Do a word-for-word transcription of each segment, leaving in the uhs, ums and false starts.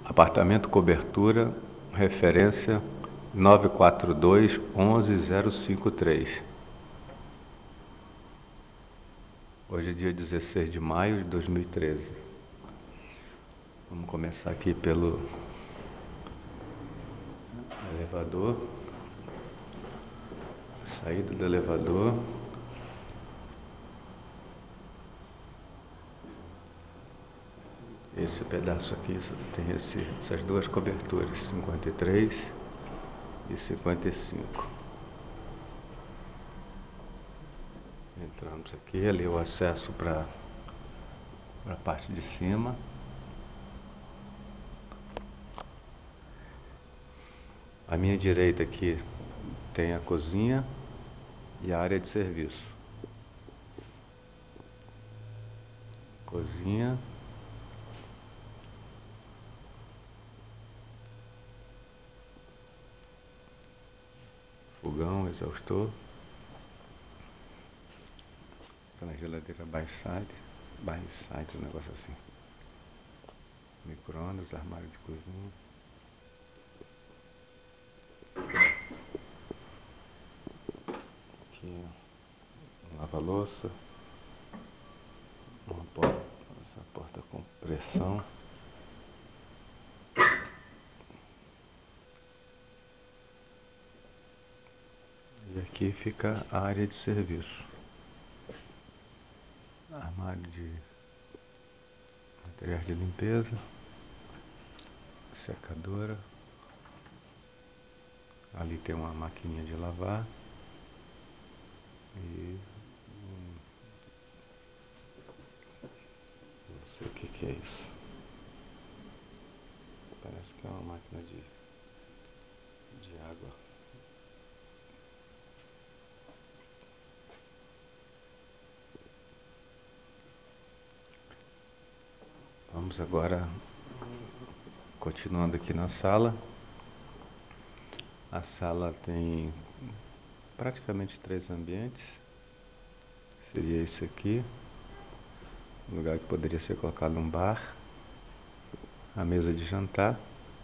Apartamento cobertura, referência nove quatro dois, onze zero cinco três. Hoje é dia dezesseis de maio de dois mil e treze. Vamos começar aqui pelo elevador. Saída do elevador. Esse pedaço aqui tem esse, essas duas coberturas, cinquenta e três e cinquenta e cinco. Entramos aqui, ali o acesso para a parte de cima. À minha direita aqui tem a cozinha e a área de serviço. Cozinha. Fogão, exaustor. Aquela geladeira by side, by side, um negócio assim. Micro-ondas, armário de cozinha. Aqui, um lava-louça. Uma porta, essa porta com pressão. E aqui fica a área de serviço. Armário de materiais de limpeza. Secadora. Ali tem uma maquininha de lavar. E hum, não sei o que, que é isso. Parece que é uma máquina de, de água. Vamos agora continuando aqui na sala. A sala tem praticamente três ambientes. Seria esse aqui, um lugar que poderia ser colocado um bar, a mesa de jantar,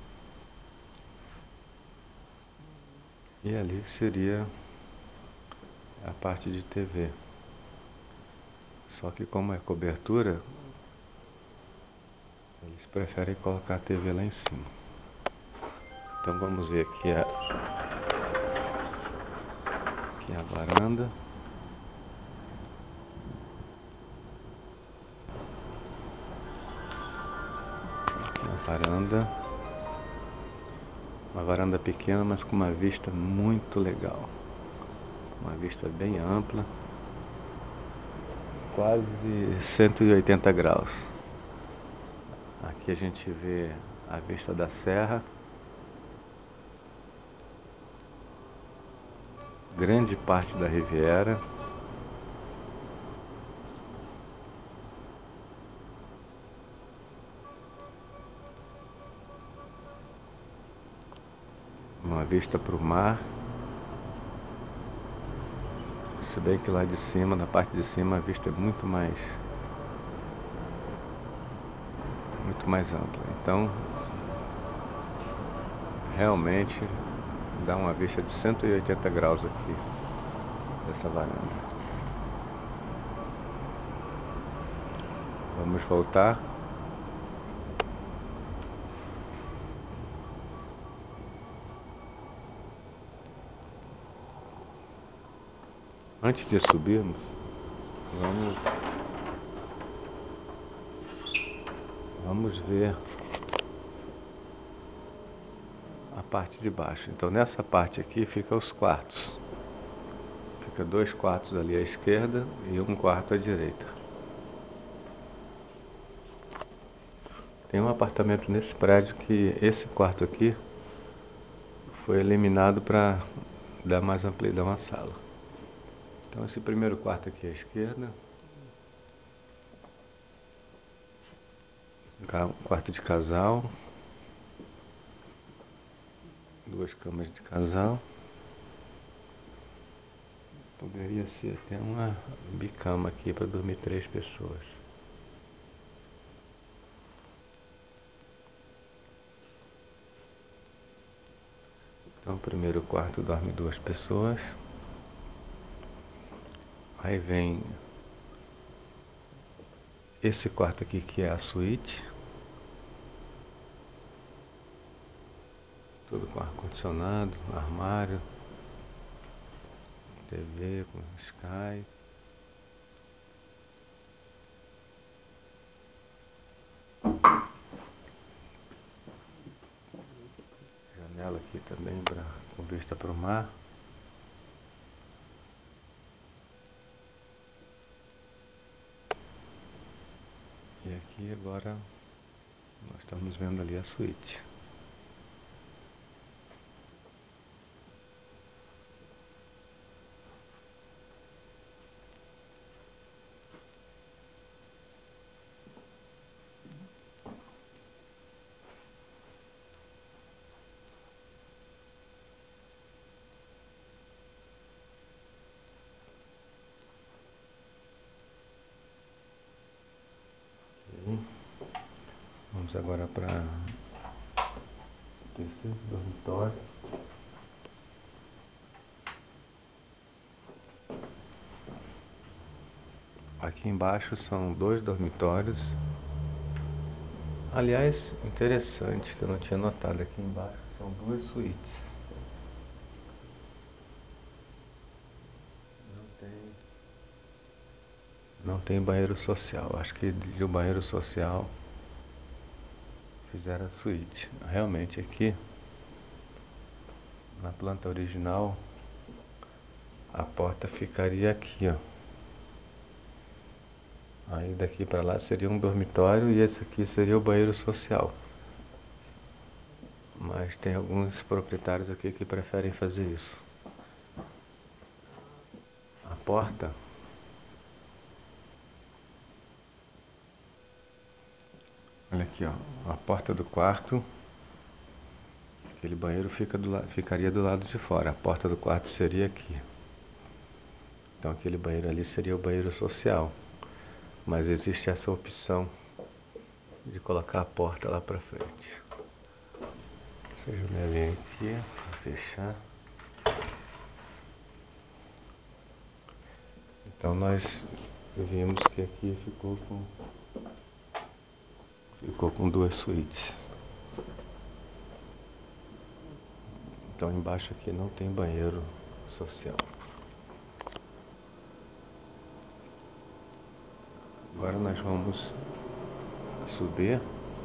e ali seria a parte de T V. Só que como é cobertura, eles preferem colocar a T V lá em cima. Então vamos ver aqui a, aqui a varanda. Varanda, uma varanda pequena, mas com uma vista muito legal, uma vista bem ampla, quase cento e oitenta graus. Aqui a gente vê a vista da serra, grande parte da Riviera. Uma vista para o mar, se bem que lá de cima, na parte de cima, a vista é muito mais muito mais ampla. Então, realmente dá uma vista de cento e oitenta graus aqui dessa varanda. Vamos voltar. Antes de subirmos, vamos, vamos ver a parte de baixo. Então nessa parte aqui fica os quartos. Fica dois quartos ali à esquerda e um quarto à direita. Tem um apartamento nesse prédio que esse quarto aqui foi eliminado para dar mais amplidão à sala. Então esse primeiro quarto aqui à esquerda, um quarto de casal, duas camas de casal, poderia ser até uma bicama aqui para dormir três pessoas. Então, o primeiro quarto dorme duas pessoas. Aí vem esse quarto aqui que é a suíte. Tudo com ar-condicionado, armário, T V com Sky. Janela aqui também pra, com vista para o mar. E aqui agora nós estamos vendo ali a suíte. Vamos agora para o terceiro dormitório. Aqui embaixo são dois dormitórios. Aliás, interessante que eu não tinha notado, aqui embaixo são duas suítes. Não tem, não tem banheiro social. Acho que de um banheiro social fizeram a suíte. Realmente aqui, na planta original, a porta ficaria aqui, ó. Aí daqui para lá seria um dormitório e esse aqui seria o banheiro social. Mas tem alguns proprietários aqui que preferem fazer isso. A porta olha aqui, ó, a porta do quarto. Aquele banheiro fica do la... ficaria do lado de fora. A porta do quarto seria aqui. Então aquele banheiro ali seria o banheiro social. Mas existe essa opção de colocar a porta lá pra frente. Essa janelinha aqui, pra fechar. Então nós vimos que aqui ficou com ficou com duas suítes. Então embaixo aqui não tem banheiro social. Agora nós vamos subir.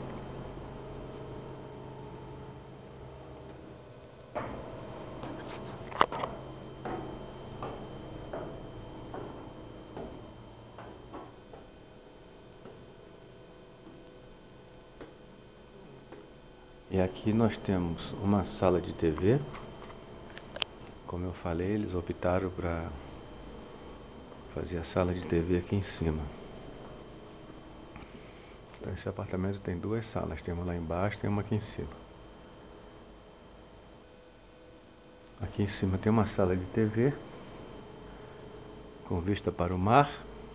E aqui nós temos uma sala de T V. Como eu falei, eles optaram para fazer a sala de T V aqui em cima. Então esse apartamento tem duas salas, tem uma lá embaixo, tem uma aqui em cima. Aqui em cima tem uma sala de T V com vista para o mar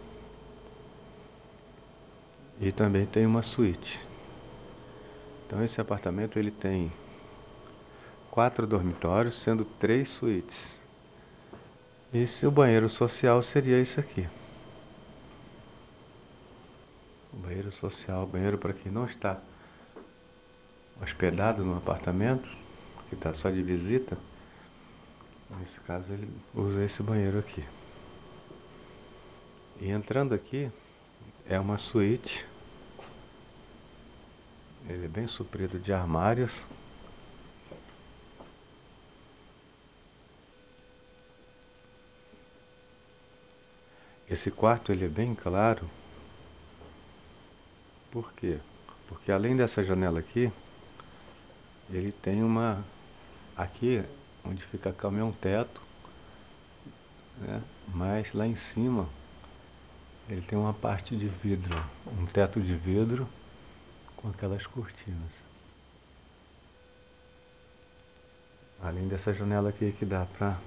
e também tem uma suíte. Então esse apartamento ele tem quatro dormitórios, sendo três suítes. E se o banheiro social seria isso aqui. O banheiro social, banheiro para quem não está hospedado no apartamento, que está só de visita. Nesse caso ele usa esse banheiro aqui. E entrando aqui é uma suíte. Ele é bem suprido de armários. Esse quarto ele é bem claro. Por quê? Porque além dessa janela aqui, ele tem uma... Aqui, onde fica a cama é um teto, né? Mas lá em cima, ele tem uma parte de vidro. Um teto de vidro com aquelas cortinas. Além dessa janela aqui que dá para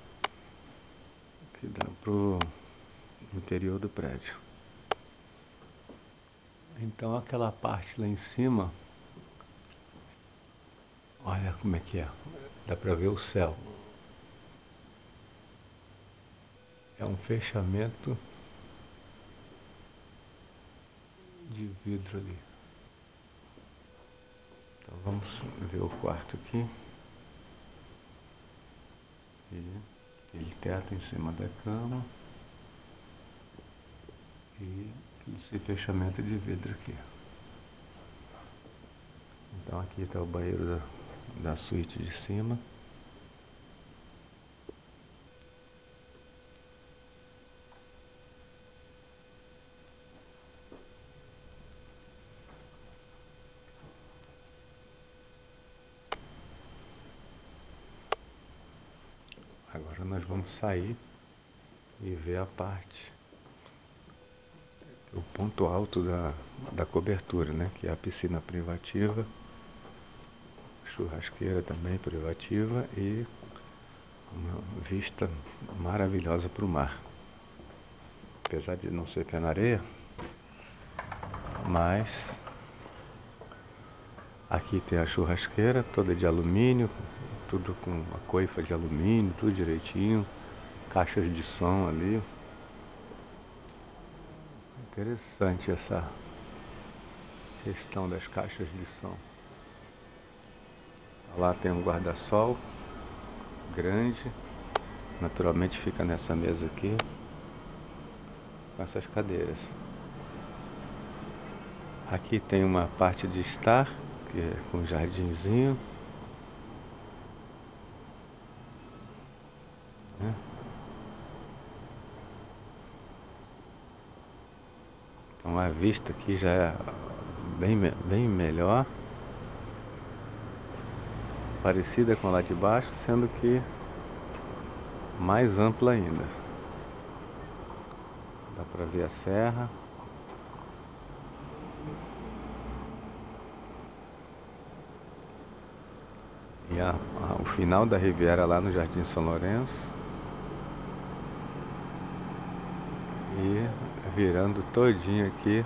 que dá pro interior do prédio. Então aquela parte lá em cima, Olha como é que é. Dá pra ver o céu. É um fechamento de vidro ali. Então vamos ver o quarto aqui. E aquele teto em cima da cama. E esse fechamento de vidro aqui. Então aqui está o banheiro da, da suíte de cima. Agora nós vamos sair e ver a parte, o ponto alto da, da cobertura, né? Que é a piscina privativa, churrasqueira também privativa e uma vista maravilhosa para o mar. Apesar de não ser pé na areia, mas aqui tem a churrasqueira toda de alumínio, tudo com a coifa de alumínio, tudo direitinho, caixas de som ali. Interessante essa questão das caixas de som. Lá tem um guarda-sol grande, naturalmente fica nessa mesa aqui, com essas cadeiras. Aqui tem uma parte de estar, que é com um jardinzinho. Né? Então a vista aqui já é bem, bem melhor, parecida com a lá de baixo, sendo que mais ampla ainda. Dá pra ver a serra. E a, a, o final da Riviera lá no Jardim São Lourenço. E virando todinho aqui.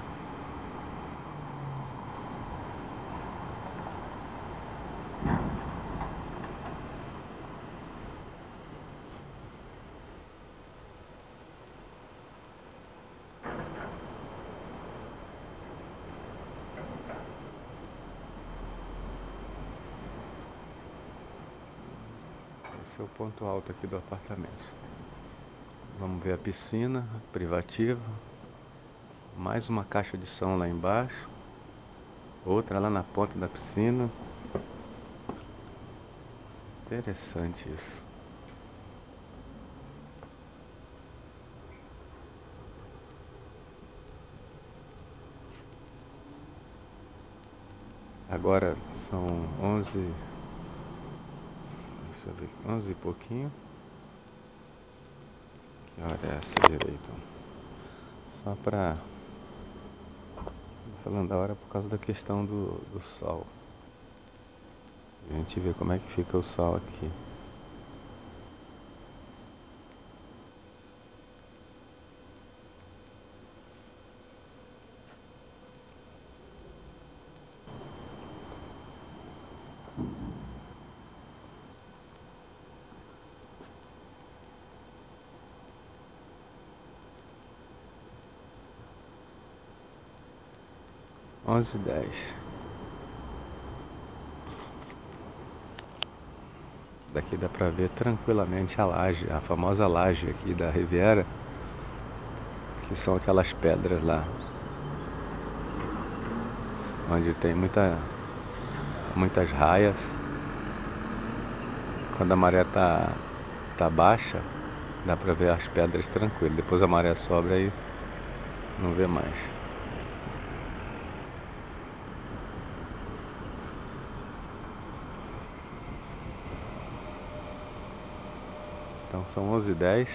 Esse é o ponto alto aqui do apartamento. Vamos ver a piscina privativa. Mais uma caixa de som lá embaixo. Outra lá na ponta da piscina. Interessante isso. Agora são onze. Deixa eu ver. Onze e pouquinho. Que hora é essa direito? Só pra... falando da hora por causa da questão do, do sol. A gente vê como é que fica o sol aqui. Onze e dez. Daqui dá pra ver tranquilamente a laje, a famosa laje aqui da Riviera, que são aquelas pedras lá, onde tem muita, muitas raias. Quando a maré tá, tá baixa, dá pra ver as pedras tranquilo. Depois a maré sobe aí não vê mais. Então são onze e dez.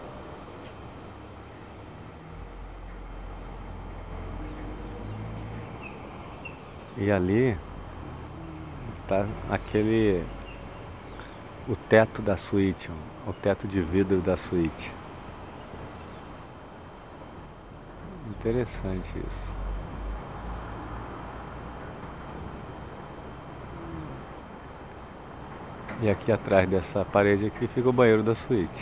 E ali tá aquele... o teto da suíte, o teto de vidro da suíte. Interessante isso. E aqui atrás dessa parede aqui fica o banheiro da suíte.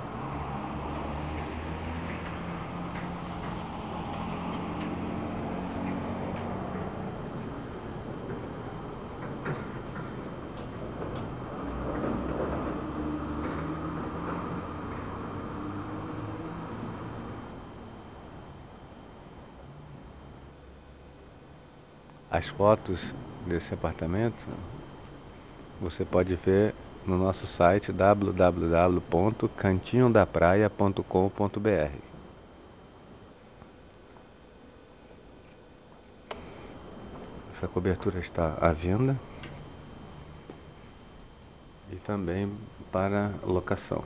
As fotos desse apartamento você pode ver no nosso site w w w ponto cantinho da praia ponto com ponto b r. Essa cobertura está à venda e também para locação.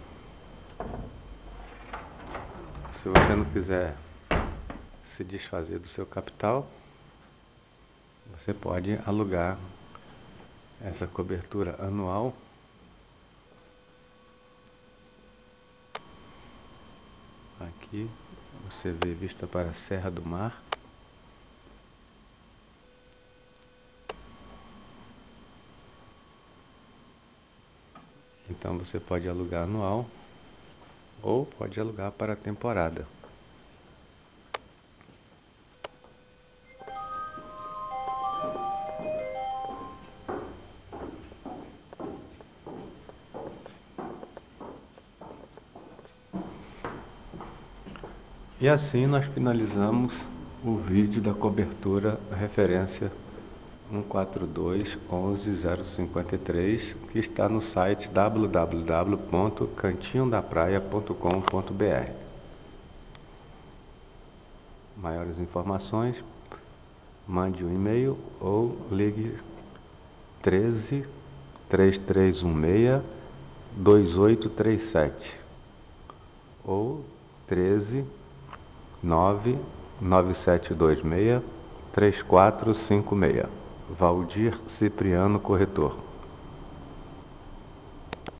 Se você não quiser se desfazer do seu capital, você pode alugar essa cobertura anual aqui. Você vê vista para a Serra do Mar. Então você pode alugar anual ou pode alugar para a temporada. E assim nós finalizamos o vídeo da cobertura referência um quatro dois onze zero cinquenta e três, que está no site w w w ponto cantinho da praia ponto com ponto b r. Maiores informações, mande um e-mail ou ligue treze, três três um seis, dois oito três sete ou treze, nove nove sete dois seis, três quatro cinco seis. Valdir Cipriano, corretor.